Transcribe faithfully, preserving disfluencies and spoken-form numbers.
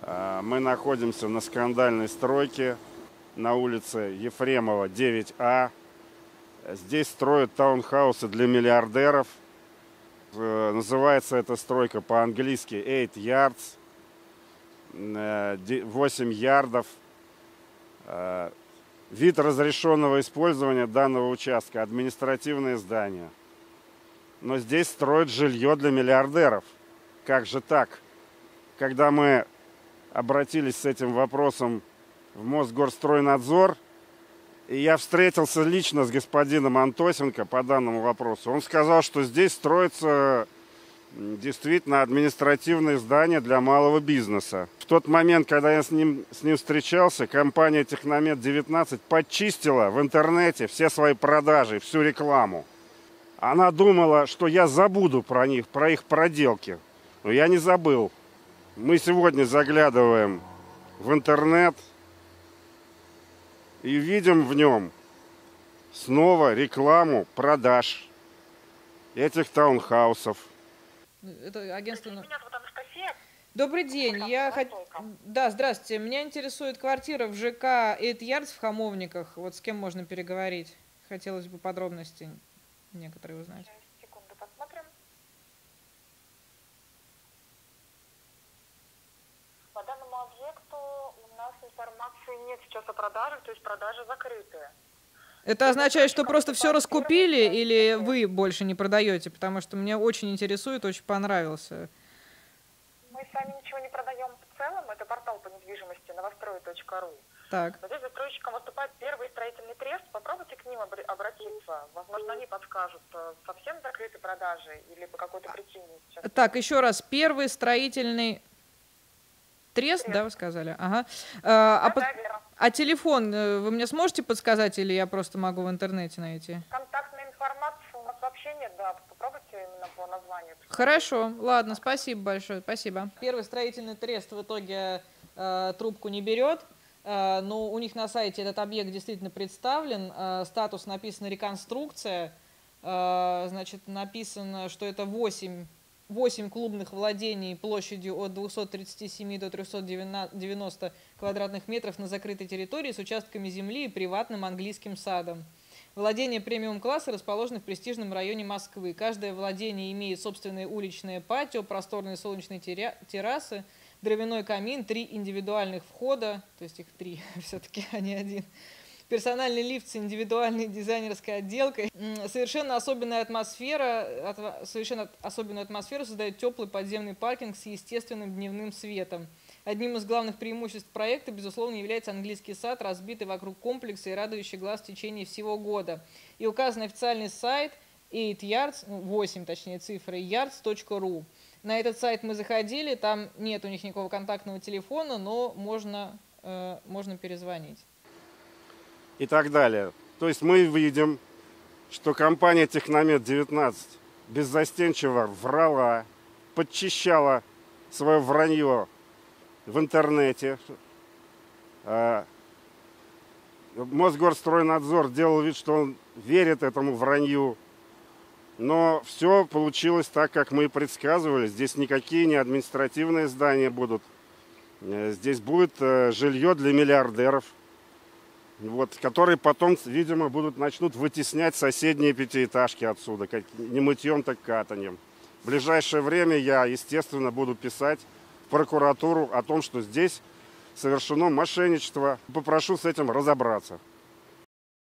Мы находимся на скандальной стройке на улице Ефремова, девять А. Здесь строят таунхаусы для миллиардеров. Называется эта стройка по-английски eight yards, восемь ярдов. Вид разрешенного использования данного участка – административное здание. Но здесь строят жилье для миллиардеров. Как же так? Когда мы обратились с этим вопросом в Мосгорстройнадзор, и я встретился лично с господином Антосенко по данному вопросу, он сказал, что здесь строится действительно административное здание для малого бизнеса. В тот момент, когда я с ним, с ним встречался, компания Техномет девятнадцать подчистила в интернете все свои продажи, всю рекламу. Она думала, что я забуду про них, про их проделки. Но я не забыл. Мы сегодня заглядываем в интернет и видим в нем снова рекламу продаж этих таунхаусов. Это агентство... Меня зовут Анастасия. Добрый день. Я хот... Да, здравствуйте. Меня интересует квартира в ЖК eight yards в Хамовниках. Вот с кем можно переговорить? Хотелось бы подробности некоторые узнать. Секунду, посмотрим. По данному объекту у нас информации нет сейчас о продажах, то есть продажи закрыты. Это означает, что просто все раскупили или вы больше не продаете? Потому что мне очень интересует, очень понравился. Мы с вами ничего не продаем в целом. Это портал по недвижимости новострой точка ру. Так. Но здесь застройщиком выступает Первый строительный трест. Попробуйте к ним обратиться. Возможно, они подскажут, совсем закрыты продажи или по какой-то причине сейчас. Так, еще раз. Первый строительный трест, трест. Да, вы сказали? Ага. А, а, да, под... а телефон вы мне сможете подсказать или я просто могу в интернете найти? Контактной информации у нас вообще нет, да. Попробуйте именно по названию. Хорошо, ладно, спасибо большое, спасибо. Первый строительный трест в итоге э, трубку не берет, э, но у них на сайте этот объект действительно представлен. Э, статус написано «реконструкция», э, значит, написано, что это восемь клубных владений площадью от двухсот тридцати семи до трёхсот девяноста квадратных метров на закрытой территории с участками земли и приватным английским садом. Владения премиум-класса расположены в престижном районе Москвы. Каждое владение имеет собственное уличное патио, просторные солнечные террасы, дровяной камин, три индивидуальных входа, то есть их три все-таки, а не один. Персональный лифт с индивидуальной дизайнерской отделкой. Совершенно особенная атмосфера, совершенно особенную атмосферу создает теплый подземный паркинг с естественным дневным светом. Одним из главных преимуществ проекта, безусловно, является английский сад, разбитый вокруг комплекса и радующий глаз в течение всего года. И указан официальный сайт eight yards, восемь точнее цифры, yards точка ру. На этот сайт мы заходили, там нет у них никакого контактного телефона, но можно, э, можно перезвонить. И так далее. То есть мы видим, что компания Техномет девятнадцать беззастенчиво врала, подчищала свое вранье в интернете. Мосгорстройнадзор делал вид, что он верит этому вранью. Но все получилось так, как мы и предсказывали. Здесь никакие не административные здания будут. Здесь будет жилье для миллиардеров, вот, которые потом, видимо, будут начнут вытеснять соседние пятиэтажки отсюда. Как, не мытьем, так катаньем. В ближайшее время я, естественно, буду писать в прокуратуру о том, что здесь совершено мошенничество. Попрошу с этим разобраться.